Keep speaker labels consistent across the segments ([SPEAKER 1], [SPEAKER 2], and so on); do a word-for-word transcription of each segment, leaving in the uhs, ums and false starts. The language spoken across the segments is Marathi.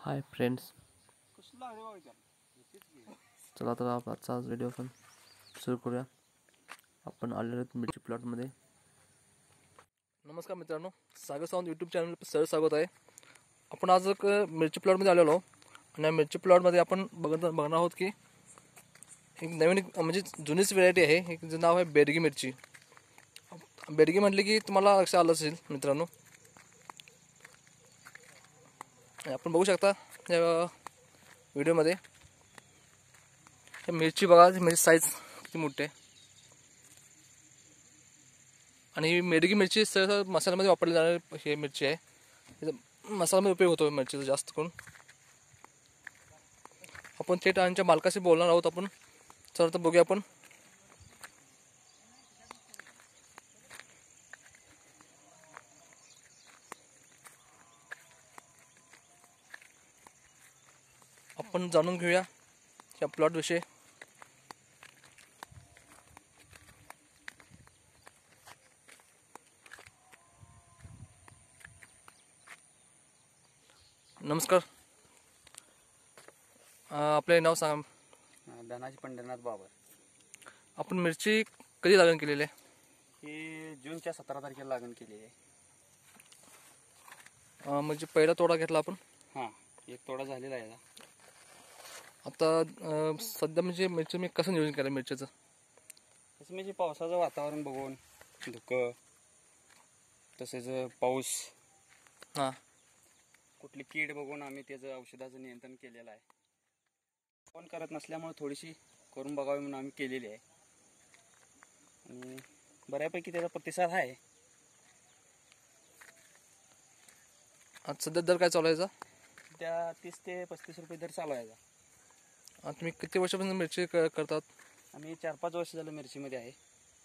[SPEAKER 1] हाय फ्रेंड्स, चला तर आप आजचा व्हिडिओ आपण सुरू करूया. आपण आलेलो आहोत मिरची प्लॉटमध्ये. नमस्कार मित्रांनो, Sagar Sawant YouTube channel sir स्वागत आहे. आपण आज एक मिरची प्लॉटमध्ये आलेलो आहोत आणि मिरची प्लॉटमध्ये आपण बघत बघणार आहोत की एक नवीन म्हणजे जुनीच व्हरायटी आहे. एक नाव आहे बेडगी मिरची. बेडगी म्हटले की तुम्हाला लक्षात आलं असेल मित्रांनो. आपण बघू शकता या व्हिडिओमध्ये मिरची बघा, मिरची साईज किती मोठी आहे. आणि बेडगी मिरची सहसा मसाल्यामध्ये वापरली जाणारी हे मिरची आहे. मसाल्यामध्ये उपयोग होतो मिरचीचा जास्त करून. आपण थेट आमच्या मालकाशी बोलणार आहोत. आपण चला तर बघूया. आपण आपण जाणून घेऊया या प्लॉट विषयी. नमस्कार, आपले नाव सांगा.
[SPEAKER 2] धनाजी पंढरनाथ बाबर.
[SPEAKER 1] आपण मिरची कधी लागण केलेली आहे?
[SPEAKER 2] ही जूनच्या सतरा तारखेला लागण केलेली आहे.
[SPEAKER 1] म्हणजे पहिला तोडा घेतला आपण.
[SPEAKER 2] हां, एक तोडा झालेला आहे.
[SPEAKER 1] आता सध्या म्हणजे मिरची मी कसं नियोजन केलं मिरचीचं?
[SPEAKER 2] तसं म्हणजे पावसाचं वातावरण बघून, धुकं, तसेच पाऊस,
[SPEAKER 1] हां,
[SPEAKER 2] कुठली कीड बघून आम्ही त्याचं औषधाचं नियंत्रण केलेलं आहे. फोन करत नसल्यामुळे थोडीशी करून बघावी म्हणून आम्ही केलेली आहे. आणि बऱ्यापैकी त्याचा प्रतिसाद आहे.
[SPEAKER 1] आज सध्या दर काय चालू आहे?
[SPEAKER 2] त्या तीस ते पस्तीस रुपये दर चालू आहे.
[SPEAKER 1] तुम्ही किती वर्षापासून मिरची करतात?
[SPEAKER 2] आम्ही चार पाच वर्ष झालं मिरचीमध्ये आहे.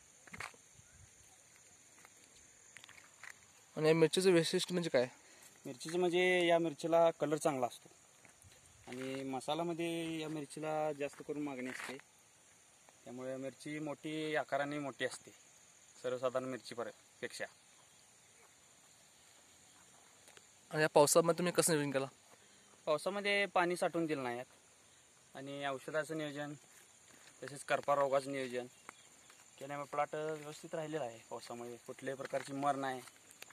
[SPEAKER 1] आणि या मिरचीचं वैशिष्ट्य म्हणजे काय?
[SPEAKER 2] मिरचीचं म्हणजे या मिरचीला कलर चांगला असतो आणि मसाल्यामध्ये या मिरचीला जास्त करून मागणी असते. त्यामुळे मिरची मोठी आकाराने मोठी असते सर्वसाधारण मिरचीपेक्षा.
[SPEAKER 1] आणि या पावसामध्ये तुम्ही कसं नियोजन केला?
[SPEAKER 2] पावसामध्ये पाणी साठवून दिलं नाही आणि औषधाचं नियोजन तसेच करपा रोगाचं नियोजन केल्यामुळे प्लॉट व्यवस्थित राहिलेला आहे. पावसामुळे कुठल्याही प्रकारची मर नाही.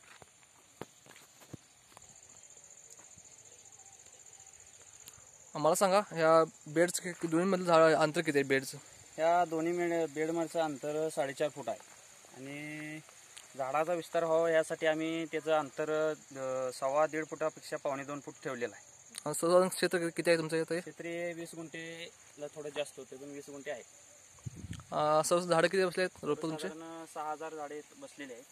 [SPEAKER 1] मला सांगा, ह्या बेडचं दोन्हीमधलं झाड अंतर किती आहे बेडचं?
[SPEAKER 2] ह्या दोन्ही मेड बेडमधचं अंतर साडेचार फूट आहे. आणि झाडाचा विस्तार व्हावा यासाठी आम्ही त्याचं अंतर सव्वा दीड फुटापेक्षा पावणे दोन फूट ठेवलेलं आहे.
[SPEAKER 1] साधारण क्षेत्र किती आहे तुमचं इथं?
[SPEAKER 2] क्षेत्रीय वीस गुंठेला थोडं जास्त होते, पण वीस गुंठे आहे.
[SPEAKER 1] असं झाडं किती बसले आहेत रोपं तुमचे?
[SPEAKER 2] सहा हजार झाडे बसलेले आहेत.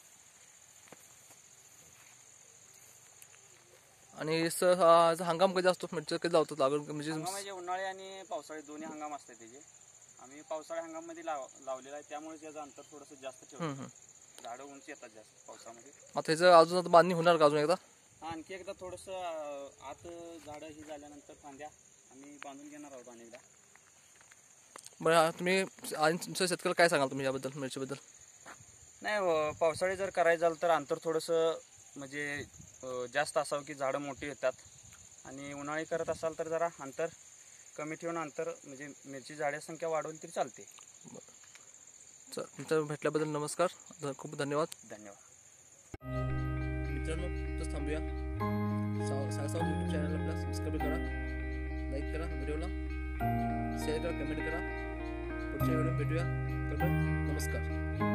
[SPEAKER 1] आणि हंगाम कधी असतो? मिरची कधी लावतो लागून?
[SPEAKER 2] म्हणजे उन्हाळी आणि पावसाळी दोन्ही हंगाम असतात त्याचे. आम्ही पावसाळी हंगाममध्ये लाव लावलेला आहे, त्यामुळे त्याचं अंतर थोडंसं जास्त ठेवतो. झाडं उंच येतात जास्त पावसामध्ये.
[SPEAKER 1] आता ह्याचं अजून आता बांधणी होणार का अजून एकदा?
[SPEAKER 2] आणखी एकदा थोडंसं आत झाडं ही झाल्यानंतर फांद्या आम्ही बांधून घेणार आहोत अनेकदा.
[SPEAKER 1] बरं, तुम्ही आणि तुमच्या शेतकऱ्याला काय सांगाल तुम्ही याबद्दल, मिरचीबद्दल?
[SPEAKER 2] नाही, पावसाळी जर करायचं झालं तर अंतर थोडंसं म्हणजे जास्त असावं की झाडं मोठी येतात. आणि उन्हाळी करत असाल तर जरा अंतर कमी ठेवून अंतर म्हणजे मिरची झाडाची संख्या वाढवली तरी चालते.
[SPEAKER 1] चल, तुमचं भेटल्याबद्दल नमस्कार, खूप धन्यवाद.
[SPEAKER 2] धन्यवाद
[SPEAKER 1] मित्रांनो. तसं थांबूया. सागर सावंत यूट्यूब चॅनलला आपला सबस्क्राईब करा, लाईक करा, व्हिडिओला शेअर करा, कमेंट करा. पुढच्या व्हिडिओ भेटूया. तर नमस्कार.